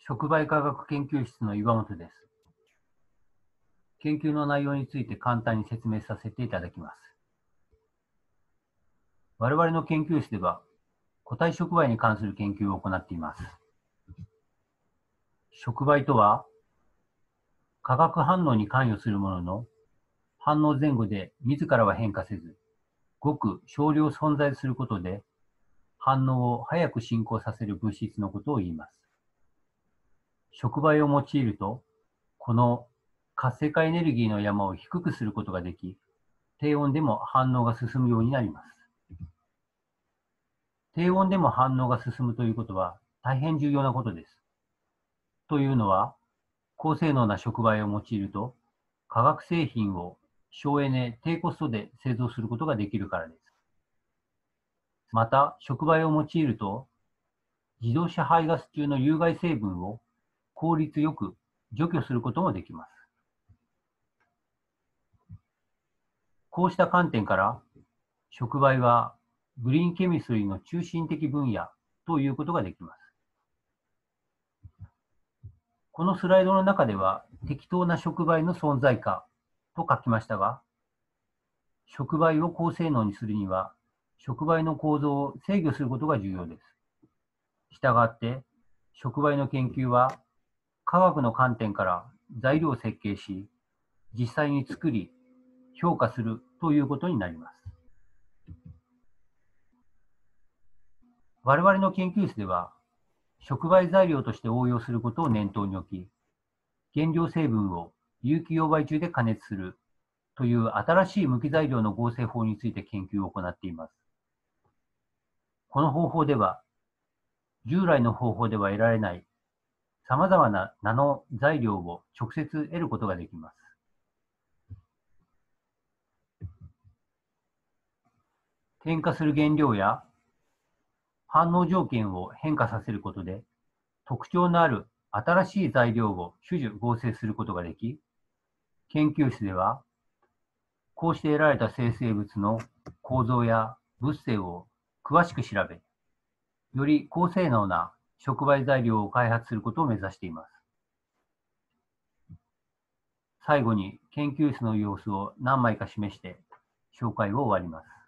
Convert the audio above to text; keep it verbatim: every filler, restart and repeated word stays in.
触媒科学研究室の岩本です。研究の内容について簡単に説明させていただきます。我々の研究室では、固体触媒に関する研究を行っています。触媒とは、化学反応に関与するものの、反応前後で自らは変化せず、ごく少量存在することで、反応を早く進行させる物質のことを言います。触媒を用いると、この活性化エネルギーの山を低くすることができ、低温でも反応が進むようになります。低温でも反応が進むということは大変重要なことです。というのは、高性能な触媒を用いると、化学製品を省エネ、低コストで製造することができるからです。また、触媒を用いると、自動車排ガス中の有害成分を効率よく除去することもできます。こうした観点から、触媒はグリーンケミストリーの中心的分野ということができます。このスライドの中では、適当な触媒の存在かと書きましたが、触媒を高性能にするには、触媒の構造を制御することが重要です。したがって、触媒の研究は、科学の観点から材料を設計し、実際に作り、評価するということになります。我々の研究室では、触媒材料として応用することを念頭に置き、原料成分を有機溶媒中で加熱するという新しい無機材料の合成法について研究を行っています。この方法では、従来の方法では得られない様々なナノ材料を直接得ることができます。添加する原料や反応条件を変化させることで、特徴のある新しい材料を種々合成することができ、研究室では、こうして得られた生成物の構造や物性を詳しく調べ、より高性能な触媒材料を開発することを目指しています。最後に研究室の様子を何枚か示して紹介を終わります。